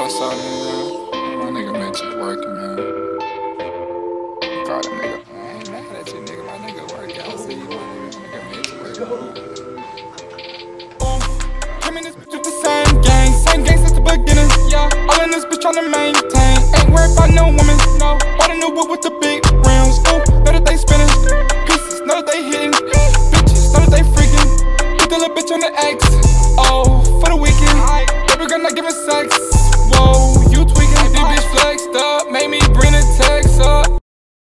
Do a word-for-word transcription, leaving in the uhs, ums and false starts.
saw nigga, my nigga Mitchell working, man. Call that nigga. I ain't mad at you, nigga. My nigga working. I see you, my nigga. My nigga Mitchell working. Oh, came in this bitch with the same gang, same gang since the beginning. Yeah, all in this bitch tryna maintain. Ain't worried about no woman, no. Bought a new whip with the big rims. Ooh, know that they spinning pieces, know that they hitting bitches, know that they freaking. Put the little bitch on the X.